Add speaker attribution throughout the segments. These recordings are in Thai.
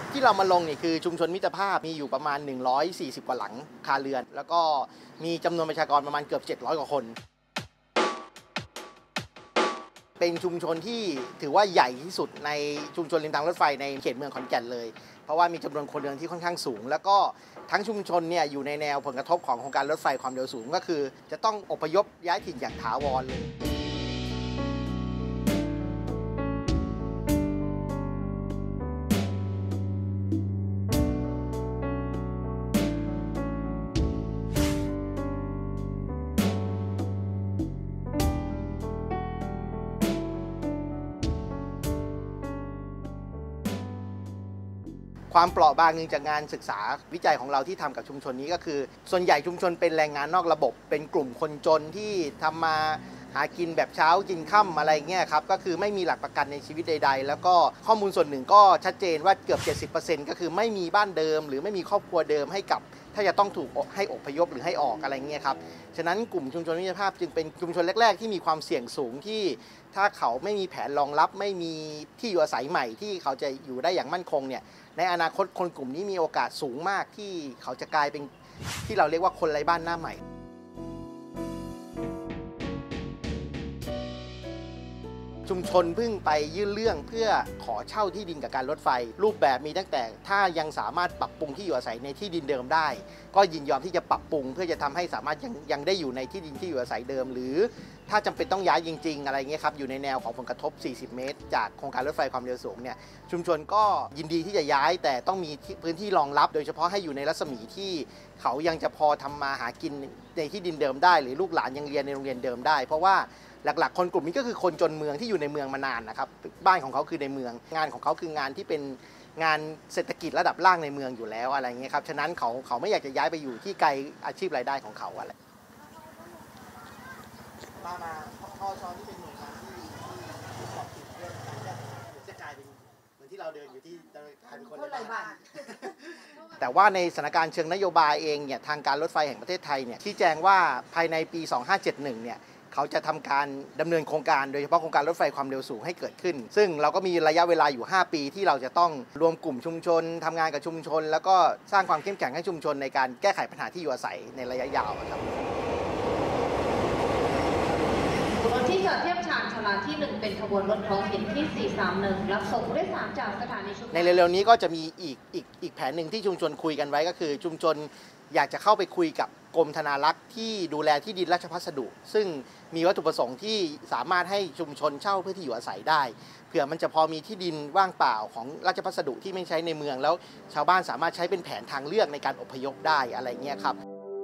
Speaker 1: ที่เรามาลงเนี่ยคือชุมชนมิตรภาพมีอยู่ประมาณ140กว่าหลังคาเรือนแล้วก็มีจำนวนประชากรประมาณเกือบ700กว่าคนเป็นชุมชนที่ถือว่าใหญ่ที่สุดในชุมชนริมทางรถไฟในเขตเมืองขอนแก่นเลยเพราะว่ามีจำนวนคนเดินที่ค่อนข้างสูงแล้วก็ทั้งชุมชนเนี่ยอยู่ในแนวผลกระทบของโครงการรถไฟความเร็วสูงก็คือจะต้องอพยพย้ายถิ่นอย่างถาวรเลยความเปราะบางหนึ่งจากงานศึกษาวิจัยของเราที่ทำกับชุมชนนี้ก็คือส่วนใหญ่ชุมชนเป็นแรงงานนอกระบบเป็นกลุ่มคนจนที่ทำมาหากินแบบเช้ากินค่ำอะไรเงี้ยครับก็คือไม่มีหลักประกันในชีวิตใดๆแล้วก็ข้อมูลส่วนหนึ่งก็ชัดเจนว่าเกือบ 70% ก็คือไม่มีบ้านเดิมหรือไม่มีครอบครัวเดิมให้กับถ้าจะต้องถูกให้อพยพหรือให้ออกอะไรเงี้ยครับฉะนั้นกลุ่มชุมชนมิตรภาพจึงเป็นชุมชนแรกๆที่มีความเสี่ยงสูงที่ถ้าเขาไม่มีแผนรองรับไม่มีที่อยู่อาศัยใหม่ที่เขาจะอยู่ได้อย่างมั่นคงเนี่ยในอนาคตคนกลุ่มนี้มีโอกาสสูงมากที่เขาจะกลายเป็นที่เราเรียกว่าคนไร้บ้านหน้าใหม่ชุมชนเพิ่งไปยื่นเรื่องเพื่อขอเช่าที่ดินกับการรถไฟรูปแบบมีตั้งแต่ถ้ายังสามารถปรับปรุงที่อยู่อาศัยในที่ดินเดิมได้ก็ยินยอมที่จะปรับปรุงเพื่อจะทำให้สามารถยังได้อยู่ในที่ดินที่อยู่อาศัยเดิมหรือถ้าจำเป็นต้องย้ายจริงๆอะไรเงี้ยครับอยู่ในแนวของผลกระทบ40เมตรจากโครงการรถไฟความเร็วสูงเนี่ยชุมชนก็ยินดีที่จะย้ายแต่ต้องมีพื้นที่รองรับโดยเฉพาะให้อยู่ในรัศมีที่เขายังจะพอทำมาหากินในที่ดินเดิมได้หรือลูกหลานยังเรียนในโรงเรียนเดิมได้เพราะว่าหลักๆคนกลุ่มนี้ก็คือคนจนเมืองที่อยู่ในเมืองมานานนะครับบ้านของเขาคือในเมืองงานของเขาคืองานที่เป็นงานเศรษฐกิจระดับล่างในเมืองอยู่แล้วอะไรเงี้ยครับฉะนั้นเขาไม่อยากจะย้ายไปอยู่ที่ไกลอาชีพรายได้ของเขาอะไรมาพอชอที่เป็นหน่วยงานที่สอบติดเรื่องการจะกลายเป็นเหมือนที่เราเดินอยู่ที่กลายเป็นคนไร้บ้านแต่ว่าในสถานการณ์เชิงนโยบายเองเนี่ยทางการรถไฟแห่งประเทศไทยเนี่ยชี้แจงว่าภายในปี2571เนี่ยเขาจะทำการดำเนินโครงการโดยเฉพาะโครงการรถไฟความเร็วสูงให้เกิดขึ้นซึ่งเราก็มีระยะเวลาอยู่5ปีที่เราจะต้องรวมกลุ่มชุมชนทำงานกับชุมชนแล้วก็สร้างความเข้มแข็งให้ชุมชนในการแก้ไขปัญหาที่อยู่อาศัยในระยะยาวครับ
Speaker 2: ที่จอดเทียบชานชลาที่1เป็นขบวนรถท้องถิ่นที่431รับส่งผู้โดยสารจากสถานีชุมชนใน
Speaker 1: เร็วๆนี้ก็จะมีอีกแผนหนึ่งที่ชุมชนคุยกันไว้ก็คือชุมชนอยากจะเข้าไปคุยกับกรมธนารักษ์ที่ดูแลที่ดินราชพัสดุซึ่งมีวัตถุประสงค์ที่สามารถให้ชุมชนเช่าเพื่อที่อยู่อาศัยได้เผื่อมันจะพอมีที่ดินว่างเปล่าของราชพัสดุที่ไม่ใช้ในเมืองแล้วชาวบ้านสามารถใช้เป็นแผนทางเลือกในการอพยพได้อะไรเงี้ยครับ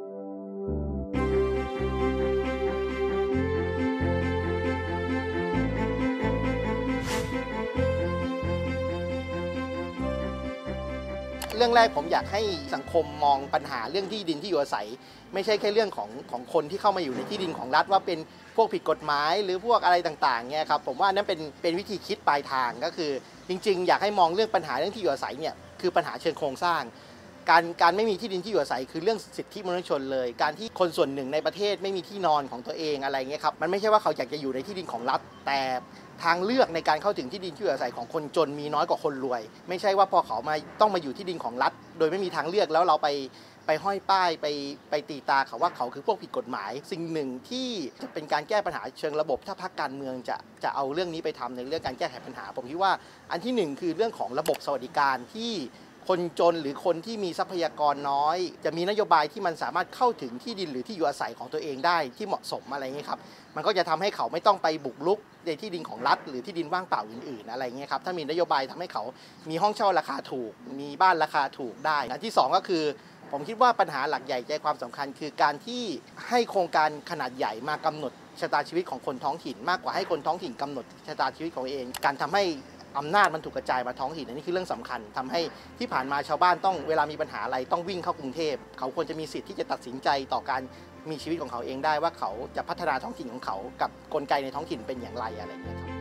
Speaker 1: เรื่องแรกผมอยากให้สังคมมองปัญหาเรื่องที่ดินที่อยู่อาศัยไม่ใช่แค่เรื่องของคนที่เข้ามาอยู่ในที่ดินของรัฐว่าเป็นพวกผิดกฎหมายหรือพวกอะไรต่างๆเนี่ยครับผมว่านั่นเป็นวิธีคิดปลายทางก็คือจริงๆอยากให้มองเรื่องปัญหาเรื่องที่อยู่อาศัยเนี่ยคือปัญหาเชิงโครงสร้างการไม่มีที่ดินที่อยู่อาศัยคือเรื่องสิทธิมนุษยชนเลยการที่คนส่วนหนึ่งในประเทศไม่มีที่นอนของตัวเองอะไรเงี้ยครับมันไม่ใช่ว่าเขาอยากจะอยู่ในที่ดินของรัฐแต่ทางเลือกในการเข้าถึงที่ดินที่อยู่อาศัยของคนจนมีน้อยกว่าคนรวยไม่ใช่ว่าพอเขามาต้องมาอยู่ที่ดินของรัฐโดยไม่มีทางเลือกแล้วเราไปห้อยป้ายไปตีตาเขาว่าเขาคือพวกผิดกฎหมายสิ่งหนึ่งที่จะเป็นการแก้ปัญหาเชิงระบบถ้าพรรคการเมืองจะเอาเรื่องนี้ไปทำในเรื่องการแก้ไขปัญหาผมคิดว่าอันที่หนึ่งคือเรื่องของระบบสวัสดิการที่คนจนหรือคนที่มีทรัพยากรน้อยจะมีนโยบายที่มันสามารถเข้าถึงที่ดินหรือที่อยู่อาศัยของตัวเองได้ที่เหมาะสมอะไรเงี้ยครับมันก็จะทำให้เขาไม่ต้องไปบุกรุกในที่ดินของรัฐหรือที่ดินว่างเปล่าอื่นๆอะไรเงี้ยครับถ้ามีนโยบายทำให้เขามีห้องเช่าราคาถูกมีบ้านราคาถูกได้อันที่สองก็คือผมคิดว่าปัญหาหลักใหญ่ใจความสำคัญคือการที่ให้โครงการขนาดใหญ่มากำหนดชะตาชีวิตของคนท้องถิ่นมากกว่าให้คนท้องถิ่นกำหนดชะตาชีวิตของเองการทำให้อำนาจมันถูกกระจายมาท้องถิ่นอันนี้คือเรื่องสำคัญทำให้ที่ผ่านมาชาวบ้านต้องเวลามีปัญหาอะไรต้องวิ่งเข้ากรุงเทพเขาควรจะมีสิทธิ์ที่จะตัดสินใจต่อการมีชีวิตของเขาเองได้ว่าเขาจะพัฒนาท้องถิ่นของเขากับกลไกในท้องถิ่นเป็นอย่างไรอะไรอย่างเงี้ยครับ